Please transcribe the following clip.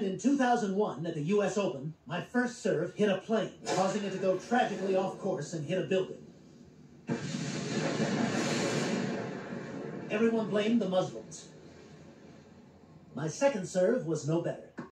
In 2001, at the U.S. Open, my first serve hit a plane, causing it to go tragically off course and hit a building. Everyone blamed the Muslims. My second serve was no better.